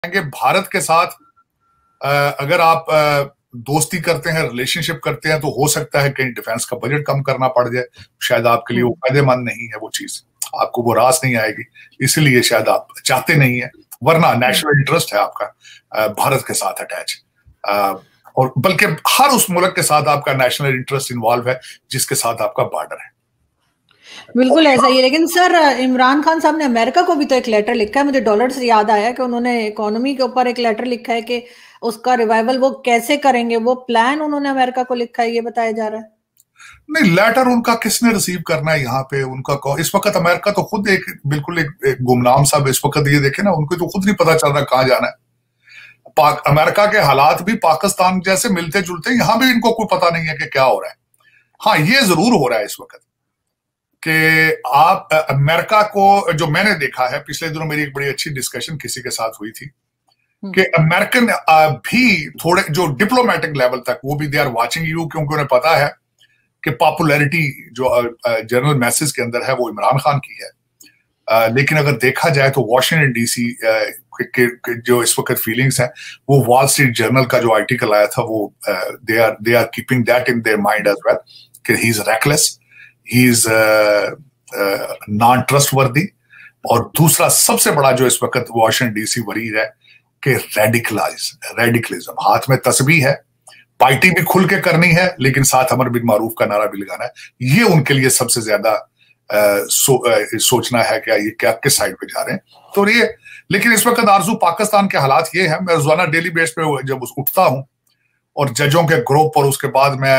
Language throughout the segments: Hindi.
भारत के साथ अगर आप दोस्ती करते हैं, रिलेशनशिप करते हैं, तो हो सकता है कहीं डिफेंस का बजट कम करना पड़ जाए। शायद आपके लिए वो फायदेमंद नहीं है, वो चीज आपको वो रास नहीं आएगी, इसलिए शायद आप चाहते नहीं है। वरना नेशनल इंटरेस्ट है आपका भारत के साथ अटैच, और बल्कि हर उस मुल्क के साथ आपका नेशनल इंटरेस्ट इन्वॉल्व है जिसके साथ आपका बॉर्डर है। बिल्कुल ऐसा ही है। लेकिन सर, इमरान खान साहब ने अमेरिका को भी तो एक लेटर लिखा है। मुझे डॉलर से याद आया कि उन्होंने इकोनॉमी के ऊपर एक लेटर लिखा है कि उसका रिवाइवल वो कैसे करेंगे, वो प्लान उन्होंने अमेरिका को लिखा है, ये बताया जा रहा है। नहीं, लेटर उनका किसने रिसीव करना है यहाँ पे? उनका इस वक्त अमेरिका तो खुद बिल्कुल एक गुमनाम साहब इस वक्त, ये देखे ना, उनको तो खुद नहीं पता चल रहा कहाँ जाना है। अमेरिका के हालात भी पाकिस्तान जैसे मिलते जुलते, यहाँ भी इनको कोई पता नहीं है कि क्या हो रहा है। हाँ, ये जरूर हो रहा है इस वक्त कि आप अमेरिका को, जो मैंने देखा है पिछले दिनों, मेरी एक बड़ी अच्छी डिस्कशन किसी के साथ हुई थी कि अमेरिकन भी थोड़े जो डिप्लोमेटिक लेवल तक, वो भी दे आर वाचिंग यू, क्योंकि उन्हें पता है कि पॉपुलैरिटी जो जनरल मैसेज के अंदर है वो इमरान खान की है। लेकिन अगर देखा जाए तो वॉशिंगटन डीसी के जो इस वक्त फीलिंग्स हैं, वो वॉल स्ट्रीट जर्नल का जो आर्टिकल आया था, वो they are keeping that in their mind as well कि he is reckless, he is non trustworthy. और दूसरा सबसे बड़ा जो इस वक्त वॉशिंगटन डीसी वरीर है कि रेडिकलिज्म, हाथ में तस्बीह है, पार्टी भी खुल के करनी है, लेकिन साथ अमर बिन मारूफ का नारा भी लगाना है। ये उनके लिए सबसे ज्यादा सोचना है कि ये क्या किस साइड पे जा रहे हैं। तो ये, लेकिन इस वक्त आरजू पाकिस्तान के हालात ये है, मैं रोजाना डेली बेस पे जब उठता हूं और जजों के ग्रुप और उसके बाद मैं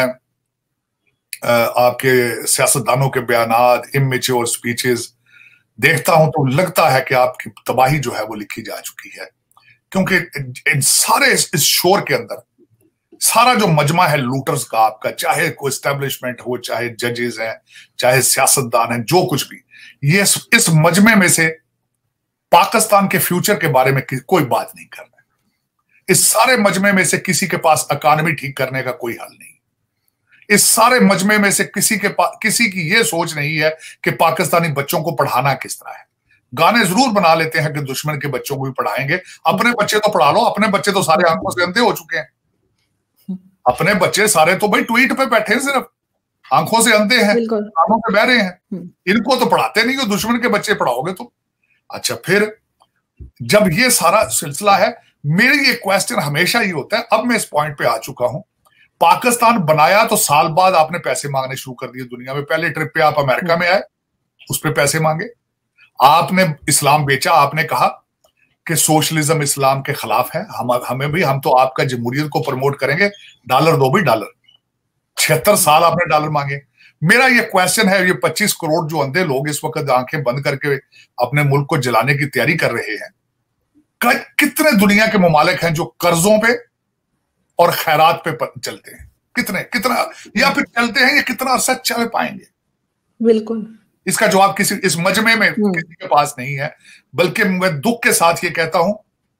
आपके सियासतदानों के बयानात, इमेच्योर स्पीचेस देखता हूं, तो लगता है कि आपकी तबाही जो है वो लिखी जा चुकी है। क्योंकि इन सारे इस शोर के अंदर सारा जो मजमा है लूटर्स का आपका, चाहे कोई एस्टेब्लिशमेंट हो, चाहे जजेस हैं, चाहे सियासतदान हैं, जो कुछ भी, ये इस मजमे में से पाकिस्तान के फ्यूचर के बारे में कोई बात नहीं कर रहा है। इस सारे मजमे में से किसी के पास इकॉनमी ठीक करने का कोई हल नहीं। इस सारे मजमे में से किसी की ये सोच नहीं है कि पाकिस्तानी बच्चों को पढ़ाना किस तरह है। गाने जरूर बना लेते हैं कि दुश्मन के बच्चों को भी पढ़ाएंगे, अपने बच्चे तो पढ़ा लो। अपने बच्चे तो सारे आंखों से अंधे हो चुके हैं। अपने बच्चे सारे तो भाई ट्वीट पे बैठे हैं, सिर्फ आंखों से अंधे हैं, कानों पे बह रहे हैं। इनको तो पढ़ाते नहीं हो, दुश्मन के बच्चे पढ़ाओगे तुम। अच्छा, फिर जब ये सारा सिलसिला है, मेरी ये क्वेश्चन हमेशा ही होता है, अब मैं इस पॉइंट पे आ चुका हूं, पाकिस्तान बनाया तो साल बाद आपने पैसे मांगने शुरू कर दिए दुनिया में। पहले ट्रिप पे आप अमेरिका में आए, उस पर पैसे मांगे, आपने इस्लाम बेचा, आपने कहा कि सोशलिज्म इस्लाम के खिलाफ है, हमें भी, हम तो आपका जमहूरियत को प्रमोट करेंगे, डॉलर दो भी डॉलर। 76 साल आपने डॉलर मांगे। मेरा ये क्वेश्चन है, ये 25 करोड़ जो अंधे लोग इस वक्त आंखें बंद करके अपने मुल्क को जलाने की तैयारी कर रहे हैं, कितने दुनिया के ममालिक हैं जो कर्जों पे और खैरात पे चलते हैं? कितना या फिर चलते हैं, या कितना अरसा चल पाएंगे? बिल्कुल, इसका जवाब इस मजमे में किसी के पास नहीं है। बल्कि मैं दुख के साथ ये कहता हूं,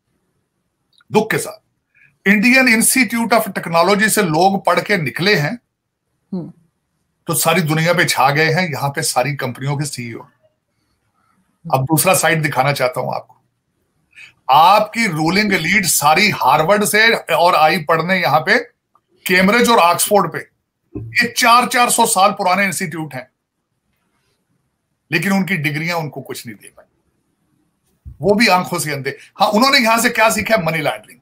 दुख के साथ, इंडियन इंस्टीट्यूट ऑफ टेक्नोलॉजी से लोग पढ़ के निकले हैं तो सारी दुनिया पे छा गए हैं, यहां पे सारी कंपनियों के सीईओ। अब दूसरा साइड दिखाना चाहता हूं आपको। आपकी रूलिंग लीड सारी हार्वर्ड से और आई पढ़ने यहां पे, कैम्ब्रिज और ऑक्सफोर्ड पे। ये 400 साल पुराने इंस्टीट्यूट हैं, लेकिन उनकी डिग्रियां उनको कुछ नहीं दे पाई, वो भी आंखों से अंधे। हाँ, उन्होंने यहां से क्या सीखा है? Money laundering.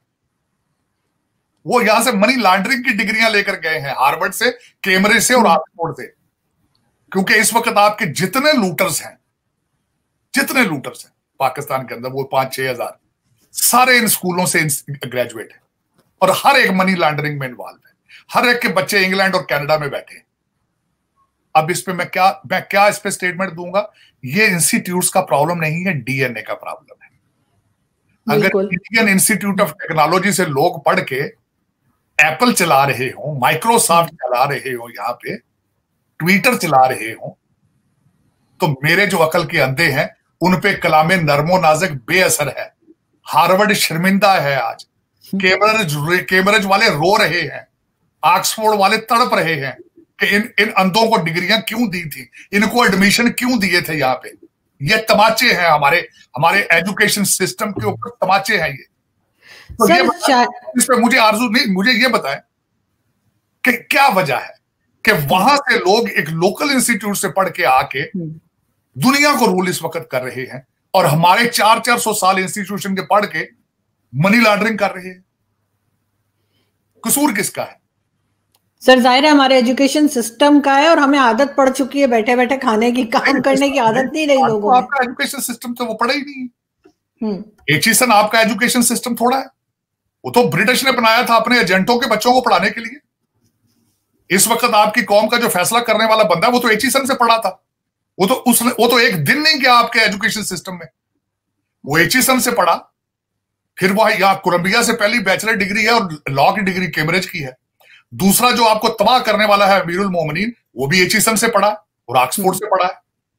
वो यहां से मनी लॉन्ड्रिंग की डिग्रियां लेकर गए हैं, हार्वर्ड से, कैम्ब्रिज से और ऑक्सफोर्ड से। क्योंकि इस वक्त आपके जितने लूटर्स हैं पाकिस्तान के अंदर, वो 5-6 हजार, सारे इन स्कूलों से ग्रेजुएट है, और हर एक मनी लॉन्ड्रिंग में इन्वॉल्व है। हर एक के बच्चे इंग्लैंड और कनाडा में बैठे हैं। अब इस पे मैं क्या इस पे स्टेटमेंट दूंगा? ये इंस्टीट्यूट्स का प्रॉब्लम नहीं है, डीएनए का प्रॉब्लम है। अगर इंडियन इंस्टीट्यूट ऑफ टेक्नोलॉजी से लोग पढ़ के एप्पल चला रहे हो, माइक्रोसॉफ्ट चला रहे हो, यहाँ पे ट्विटर चला रहे हो, तो मेरे जो अकल के अंधे हैं उन पे कलामे नरमो नाजक बेअसर है। हार्वर्ड शर्मिंदा है आज, कैम्ब्रिज वाले रो रहे हैं, ऑक्सफोर्ड वाले तड़प रहे हैं कि इन अंधों को डिग्रियां क्यों दी थी, इनको एडमिशन क्यों दिए थे यहाँ पे। ये तमाचे हैं हमारे एजुकेशन सिस्टम के ऊपर, तमाचे हैं ये। तो इस पे मुझे आरजू नहीं, मुझे ये बताएं कि क्या वजह है कि वहां से लोग एक लोकल इंस्टीट्यूट से पढ़ के आके दुनिया को रूल इस वक्त कर रहे हैं, और हमारे 400 साल इंस्टीट्यूशन के पढ़ के मनी लॉन्ड्रिंग कर रहे हैं। कसूर किसका है? सर जाहिर है हमारे एजुकेशन सिस्टम का है, और हमें आदत पड़ चुकी है बैठे बैठे खाने की, काम करने की आदत नहीं रही लोगों को। आपका एजुकेशन सिस्टम तो वो पढ़ा ही नहीं है। एचिसन आपका एजुकेशन सिस्टम थोड़ा है, वो तो ब्रिटिश ने बनाया था अपने एजेंटों के बच्चों को पढ़ाने के लिए। इस वक्त आपकी कौम का जो फैसला करने वाला बंदा है वो तो एचिसन से पढ़ा था। वो तो एक दिन नहीं गया आपके एजुकेशन सिस्टम में, वो एचिसन से पढ़ा। फिर वह यहां कोलंबिया से पहली बैचलर डिग्री है और लॉ की डिग्री कैम्ब्रिज की है। दूसरा जो आपको तबाह करने वाला है अमीरुल मोमिनीन, वो भी एचिसन से पढ़ा और ऑक्सफोर्ड से पढ़ा है।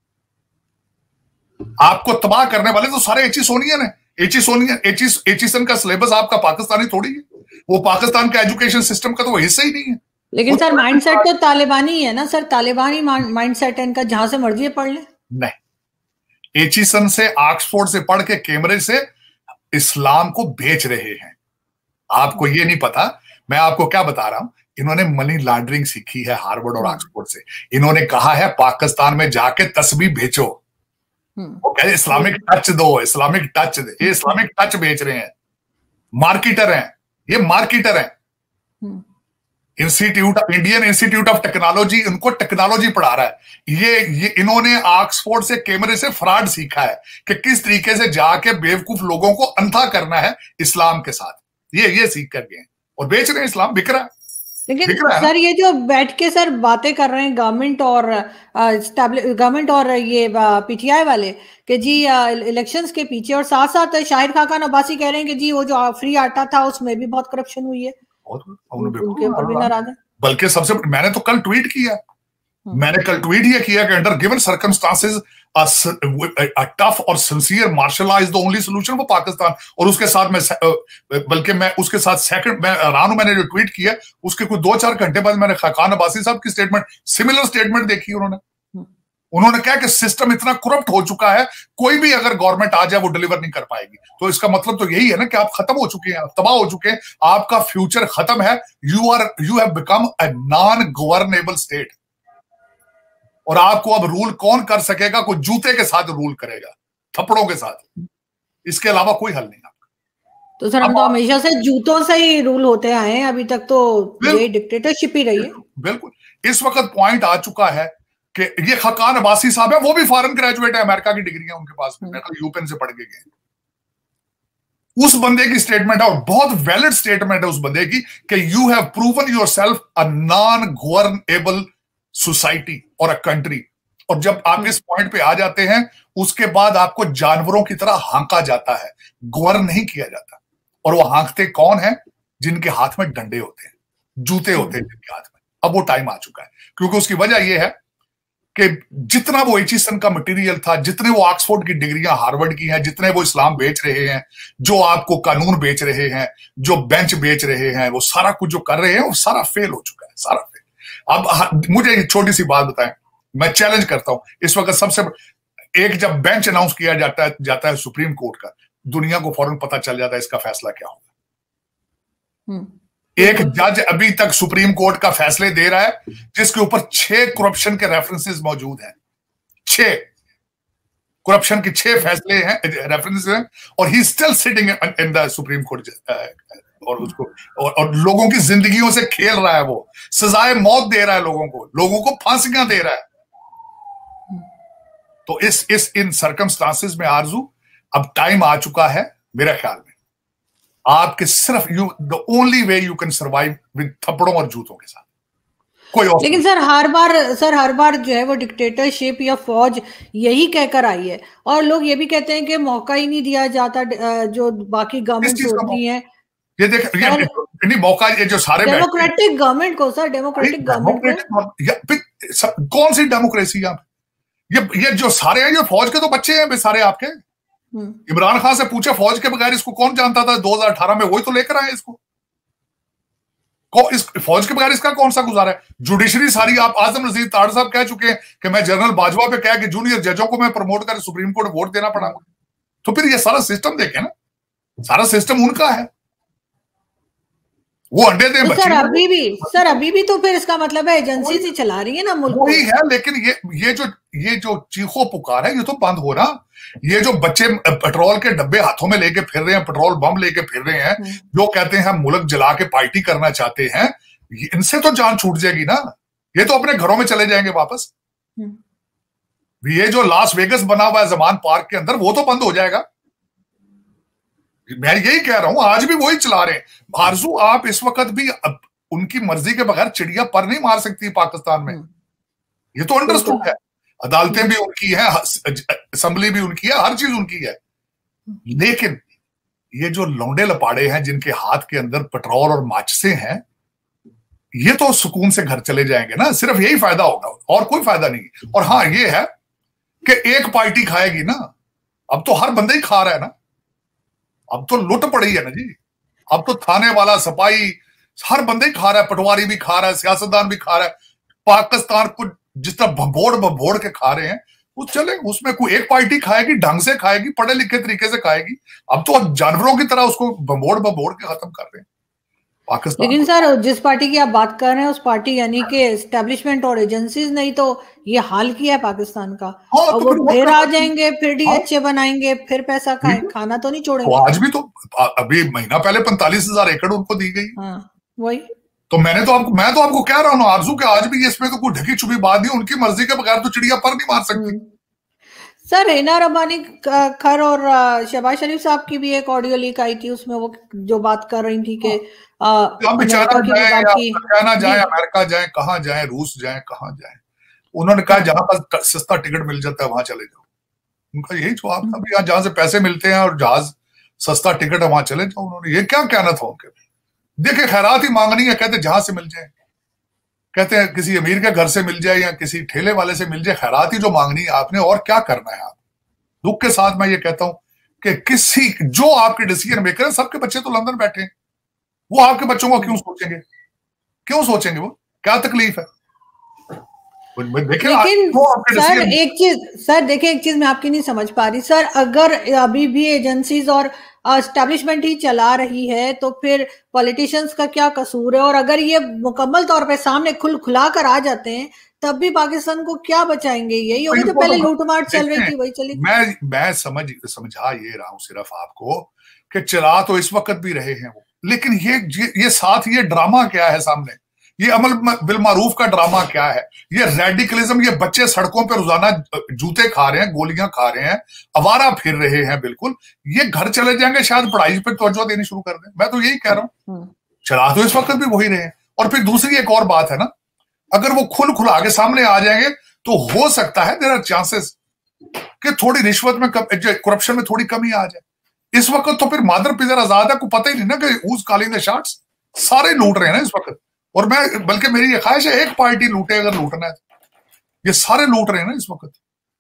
आपको तबाह करने वाले तो सारे एचिसोनियन है। एचिसन का सिलेबस आपका पाकिस्तानी थोड़ी है, वो पाकिस्तान का एजुकेशन सिस्टम का तो हिस्सा ही नहीं है। लेकिन सर माइंडसेट तो तालिबानी है ना सर, तालिबानी माइंडसेट है इनका, जहां से मर्जी पढ़ ले। नहीं, एचिसन से, ऑक्सफोर्ड से पढ़ के कैम्ब्रिज से इस्लाम को बेच रहे हैं। आपको ये नहीं पता, मैं आपको क्या बता रहा हूं। इन्होंने मनी लॉन्ड्रिंग सीखी है हार्वर्ड और ऑक्सफोर्ड से। इन्होंने कहा है पाकिस्तान में जाके तस्बीह बेचो, वो कहे इस्लामिक टच दो, इस्लामिक टच दे। ये इस्लामिक टच बेच रहे हैं, मार्केटर हैं, ये मार्केटर हैं। इंडियन इंस्टीट्यूट ऑफ टेक्नोलॉजी इनको टेक्नोलॉजी पढ़ा रहा है। ये इन्होंने ऑक्सफोर्ड से, कैम्ब्रिज से फ्रॉड सीखा है कि किस तरीके से जाके बेवकूफ लोगों को अंधा करना है इस्लाम के साथ। ये सीख कर गए और बेच रहे हैं, इस्लाम बिक रहा है। लेकिन सर ये जो बैठ के सर बातें कर रहे हैं गवर्नमेंट और ये पीटीआई वाले कि जी इलेक्शंस के पीछे, और साथ साथ शाहिद खाकान अब्बासी कह रहे हैं कि जी वो जो फ्री आटा था उसमें भी बहुत करप्शन हुई है, उनके ऊपर भी नाराज है। बल्कि सबसे मैंने तो कल ट्वीट किया, ये किया कि under given circumstances a tough और sincere martial law is the only solution for Pakistan. और उसके साथ मैं उसके साथ सेकंड मैं रानू, मैंने जो ट्वीट किया उसके कुछ 2-4 घंटे बाद मैंने खाकान अब्बासी साहब की सिमिलर स्टेटमेंट देखी। उन्होंने कहा कि सिस्टम इतना करप्ट हो चुका है, कोई भी अगर गवर्नमेंट आ जाए वो डिलीवर नहीं कर पाएगी। तो इसका मतलब तो यही है ना कि आप खत्म हो चुके हैं, तबाह हो चुके हैं, आपका फ्यूचर खत्म है। You have become a non governable state. और आपको अब रूल कौन कर सकेगा? कोई जूते के साथ रूल करेगा, थप्पड़ों के साथ, इसके अलावा कोई हल नहीं आपका। तो सर हम तो हमेशा से जूतों से ही रूल होते आए हैं, अभी तक तो ये डिक्टेटरशिप ही रही है। बिल्कुल। इस वक्त पॉइंट आ चुका है कि ये खाकान अब्बासी साहब है, वो भी फॉरेन ग्रेजुएट है, अमेरिका की डिग्री है उनके पास, यूपेन से पढ़ के गए। उस बंदे की स्टेटमेंट है, और बहुत वैलिड स्टेटमेंट है उस बंदे की, कि you have proven yourself a non governable society और अ कंट्री। और जब आप इस पॉइंट पे आ जाते हैं, उसके बाद आपको जानवरों की तरह हांका जाता है, गवर्न नहीं किया जाता। और वो हांकते कौन है? जिनके हाथ में डंडे होते हैं, जूते होते हैं जिनके हाथ में। अब वो टाइम आ चुका है, क्योंकि उसकी वजह यह है कि जितना वो एचिसन का मटेरियल था, जितने वो ऑक्सफोर्ड की डिग्रियां हार्वर्ड की हैं, जितने वो इस्लाम बेच रहे हैं, जो आपको कानून बेच रहे हैं, जो बेंच बेच रहे हैं, वो सारा कुछ जो कर रहे हैं वो सारा फेल हो चुका है, सारा फेल। अब मुझे एक छोटी सी बात बताएं, मैं चैलेंज करता हूं इस वक्त सबसे एक, जब बेंच अनाउंस किया जाता है सुप्रीम कोर्ट का, दुनिया को फौरन पता चल जाता है इसका फैसला क्या होगा। एक जज अभी तक सुप्रीम कोर्ट का फैसले दे रहा है जिसके ऊपर 6 करप्शन के रेफरेंसेस मौजूद हैं। 6 करप्शन के 6 फैसले हैं, रेफरेंसेस हैं, और he still sitting in the Supreme Court. और उसको और लोगों की जिंदगियों से खेल रहा है, वो सजाए मौत दे रहा है लोगों को फांसियां दे रहा है। तो इन सर्कमस्टांसेस में आरजू, अब टाइम आ चुका है मेरे ख्याल में, आपके सिर्फ the only way you can survive with थप्पड़ों और जूतों के साथ, कोई और। लेकिन सर हर बार जो है वो डिक्टेटरशिप या फौज यही कहकर आई है, और लोग ये भी कहते हैं कि मौका ही नहीं दिया जाता जो बाकी गवर्नमेंट होती है। ये देख, नहीं मौका, ये जो सारे डेमोक्रेटिक गवर्नमेंट को सर, डेमोक्रेटिक गवर्नमेंट को, कौन सी डेमोक्रेसी आप? ये जो सारे हैं, ये फौज के तो बच्चे हैं सारे आपके। इमरान खान से पूछे फौज के बगैर इसको कौन जानता था 2018 में, वही तो लेकर आए इसको। इस फौज के बगैर इसका कौन सा गुजारा है? जुडिशरी सारी, आप आजम रशीद ताड़ साहब कह चुके हैं कि मैं जनरल बाजवा पे कहा कि जूनियर जजों को मैं प्रमोट कर सुप्रीम कोर्ट वोट देना पड़ा। तो फिर ये सारा सिस्टम देखे ना, सारा सिस्टम उनका है। वो अंडे दें तो सर अभी भी तो फिर इसका मतलब है एजेंसी से चला रही है ना मुल्क को। वही है, लेकिन ये जो चीखो पुकार है ये तो बंद हो रहा। ये जो बच्चे पेट्रोल के डब्बे हाथों में लेके फिर रहे हैं, पेट्रोल बम लेके फिर रहे हैं, जो कहते हैं हम मुल्क जला के पार्टी करना चाहते हैं, इनसे तो जान छूट जाएगी ना। ये तो अपने घरों में चले जाएंगे वापस। ये जो लास वेगस बना हुआ है जमान पार्क के अंदर, वो तो बंद हो जाएगा। मैं यही कह रहा हूं, आज भी वही चला रहे हैं। आरजू, आप इस वक्त भी उनकी मर्जी के बगैर चिड़िया पर नहीं मार सकती पाकिस्तान में, ये तो अंडरस्टूड है। अदालतें भी उनकी है, असेंबली भी उनकी है, हर चीज उनकी है। लेकिन ये जो लौंडे लपाड़े हैं जिनके हाथ के अंदर पेट्रोल और माचिसें हैं, ये तो सुकून से घर चले जाएंगे ना। सिर्फ यही फायदा होगा और कोई फायदा नहीं। और हाँ, ये है कि एक पार्टी खाएगी ना, अब तो हर बंदा ही खा रहा है ना। अब तो लुट पड़ी है ना जी। अब तो थाने वाला, सपाई, हर बंदे ही खा रहा है। पटवारी भी खा रहा है, सियासतदान भी खा रहा है। पाकिस्तान को जिस तरह भभोड़ के खा रहे हैं, वो चले, उसमें कोई एक पार्टी खाएगी, ढंग से खाएगी, पढ़े लिखे तरीके से खाएगी। अब तो जानवरों की तरह उसको भभोड़ के खत्म कर रहे हैं पाकिस्तान। लेकिन सर, जिस पार्टी की आप बात कर रहे हैं, उस पार्टी यानी कि एस्टेब्लिशमेंट और एजेंसीज ने ही तो ये हाल किया है पाकिस्तान का। हाँ, और तो वो फिर आ जाएंगे, फिर डीएचए बनाएंगे, फिर पैसा खाना तो नहीं छोड़ेंगे। आज भी तो अभी महीना पहले 45,000 एकड़ उनको दी गई। हाँ, वही तो मैं तो आपको कह रहा हूँ आरजू के, आज भी इसमें तो कोई ढकी छुपी बात नहीं। उनकी मर्जी के बगैर तो चिड़िया पर नहीं मार सकती। सर, हिना रब्बानी खर और शहबाज शरीफ साहब की भी एक ऑडियो लीक आई थी, उसमें वो जो बात कर रही थी कि बेचारा चाइना जाए, अमेरिका जाए, कहाँ जाए, रूस जाए, कहाँ जाए। उन्होंने कहा जहां पर सस्ता टिकट मिल जाता है वहां चले जाओ। उनका यही जवाब था, यहाँ जहां से पैसे मिलते हैं और जहाज सस्ता टिकट है वहां चले जाओ। उन्होंने ये क्या कहना था उनके। देखिए, खैरात ही मांगनी है, कहते जहां से मिल जाए। कहते हैं किसी अमीर के घर से मिल जाए या किसी ठेले वाले से मिल जाए, खैरात ही जो मांगनी है आपने, और क्या करना है आप। दुख के साथ मैं ये कहता हूं कि किसी जो आपके डिसीजन मेकर है, सबके बच्चे तो लंदन बैठे हैं, वो आपके बच्चों को क्यों सोचेंगे? क्यों सोचेंगे? वो क्या तकलीफ है? लेकिन सर देखिए, एक चीज मैं आपकी नहीं समझ पा रही सर। अगर अभी भी एजेंसीज और एस्टेब्लिशमेंट ही चला रही है तो फिर पॉलिटिशियंस का क्या कसूर है? और अगर ये मुकम्मल तौर पे सामने खुला कर आ जाते हैं, तब भी पाकिस्तान को क्या बचाएंगे? यही होगा जो पहले लूटमार चल रही थी वही चली। मैं समझा ये रहा हूं सिर्फ आपको कि चला तो इस वक्त भी रहे हैं वो, लेकिन ये साथ ये ड्रामा क्या है सामने, ये अमल बिल मारूफ का ड्रामा क्या है, ये रेडिकलिज्म, ये बच्चे सड़कों पर रोजाना जूते खा रहे हैं, गोलियां खा रहे हैं, आवारा फिर रहे हैं, बिल्कुल ये घर चले जाएंगे, शायद पढ़ाई पर तवज्जो देनी शुरू कर दें। मैं तो यही कह रहा हूं, चला तो इस वक्त भी वही रहे हैं। और फिर दूसरी एक और बात है ना, अगर वो खुला के सामने आ जाएंगे तो हो सकता है देयर आर चांसेस कि थोड़ी रिश्वत में करप्शन में थोड़ी कमी आ जाए। इस वक्त तो फिर मादर पिजर आजाद है, को पता ही नहीं ना कि हूज कॉलिंग द शॉट्स। सारे लूट रहे हैं ना इस वक्त। और मैं बल्कि मेरी ये ख्वाहिश है एक पार्टी लूटे अगर लूटना है, ये सारे लूट रहे हैं ना इस वक्त।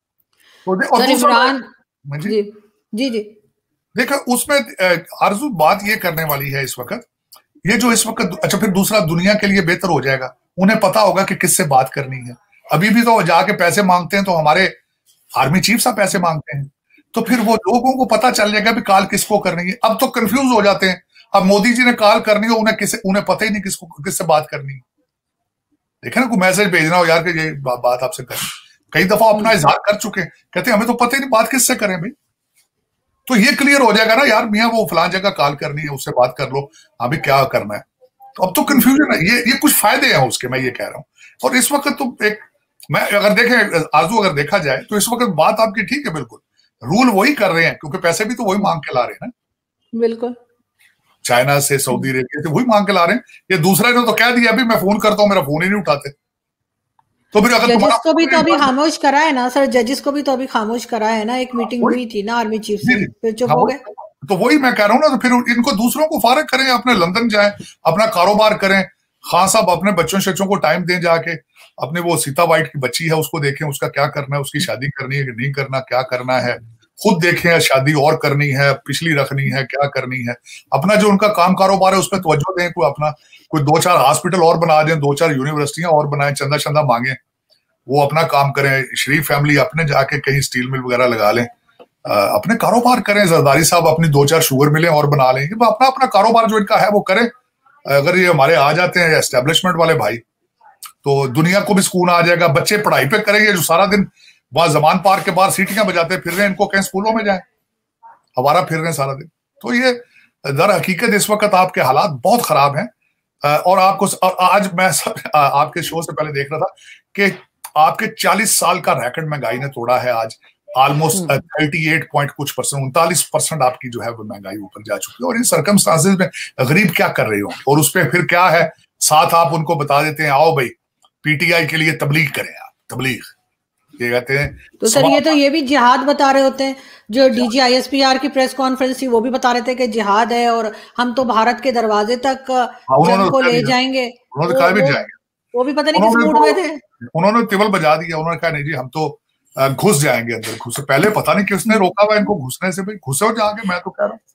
तो जी देखो, उसमें आरजू बात ये करने वाली है इस वक्त, ये जो इस वक्त, अच्छा फिर दूसरा दुनिया के लिए बेहतर हो जाएगा, उन्हें पता होगा कि किससे बात करनी है। अभी भी तो जाके पैसे मांगते हैं तो हमारे आर्मी चीफ साहब पैसे मांगते हैं, तो फिर वो लोगों को पता चल जाएगा भी कॉल किसको करनी है। अब तो कंफ्यूज हो जाते हैं, अब मोदी जी ने कॉल करनी हो, उन्हें पता ही नहीं किससे बात करनी है। देखे ना, कोई मैसेज भेजना हो यार कि ये बात आपसे करनी, कई दफा अपना इजहार कर चुके, कहते हमें तो पता ही नहीं बात किससे करें भाई। तो ये क्लियर हो जाएगा ना यार, मियाँ वो फलान जगह कॉल करनी है, उससे बात कर लो, अभी क्या करना है। तो अब तो कंफ्यूजन है, ये कुछ फायदे हैं उसके, मैं ये कह रहा हूँ। और इस वक्त तो मैं अगर देखें आजू, अगर देखा जाए तो इस वक्त बात आपकी ठीक है, बिल्कुल रूल वही कर रहे हैं, क्योंकि पैसे भी तो वही मांग के ला रहे हैं ना, बिल्कुल चाइना से, सऊदी अरेबिया से वही मांग के ला रहे हैं। ये दूसरा ने तो कह दिया अभी मैं फोन करता हूं, मेरा फोन ही नहीं उठाते। तो फिर अगर जजेस को भी तो अभी खामोश करा है ना सर, जजेस को भी तो अभी खामोश करा है ना। एक मीटिंग हुई थी ना आर्मी चीफ से, फिर चुप हो गए। तो वही मैं कह रहा हूँ ना, तो फिर इनको दूसरों को फारग करें, अपने लंदन जाएं, अपना कारोबार करें। खान साहब अपने बच्चों को टाइम दें, जाके अपने वो सीता वाइट की बच्ची है उसको देखें, उसका क्या करना है, उसकी शादी करनी है कि नहीं करना, क्या करना है, खुद देखें, शादी और करनी है, पिछली रखनी है, क्या करनी है। अपना जो उनका काम कारोबार है उस पर तवज्जो दें, कोई 2-4 हॉस्पिटल और बना दें, 2-4 यूनिवर्सिटियां और बनाएं, चंदा मांगे, वो अपना काम करें। शरीफ फैमिली अपने जाके कहीं स्टील मिल वगैरह लगा लें, अपने कारोबार करें। जरदारी साहब अपनी 2-4 शुगर मिलें और बना लें, अपना कारोबार जो इनका है वो करें। अगर ये हमारे आ जाते हैं एस्टेब्लिशमेंट वाले भाई, तो दुनिया को भी सुकून आ जाएगा। बच्चे पढ़ाई पे करेंगे, जो सारा दिन वहां जमान पार्क के बाहर सीटियां बजाते फिर रहे हैं, इनको कहीं स्कूलों में जाए, हमारा फिर रहे हैं सारा दिन। तो ये दर हकीकत इस वक्त आपके हालात बहुत खराब हैं। और आपको आज मैं आपके शो से पहले देख रहा था कि आपके 40 साल का रैकेट महंगाई ने तोड़ा है। आज ऑलमोस्ट 38 पॉइंट कुछ परसेंट, 39% आपकी जो है वो महंगाई ऊपर जा चुकी है। और इन सर्कमस्टांसेस में गरीब क्या कर रहे हो, और उस पर फिर क्या है, साथ आप उनको बता देते हैं आओ भाई पीटीआई के लिए तबलीग करें। आप तबलीग ये कहते हैं। तो सर ये भी जिहाद बता रहे होते हैं। जो डीजीआईएसपीआर की प्रेस कॉन्फ्रेंस थी वो भी बता रहे थे कि जिहाद है और हम तो भारत के दरवाजे तक जंग को ले जाएंगे। उन्होंने कहा भी जाएंगे, वो भी पता नहीं किस मूड में थे। उन्होंने तिवल बजा दिया। उन्होंने कहा नहीं जी हम तो घुस जाएंगे अंदर। घुस पहले पता नहीं किसने रोका हुआ इनको घुसने से, भाई घुसो जाके, मैं तो कह रहा हूँ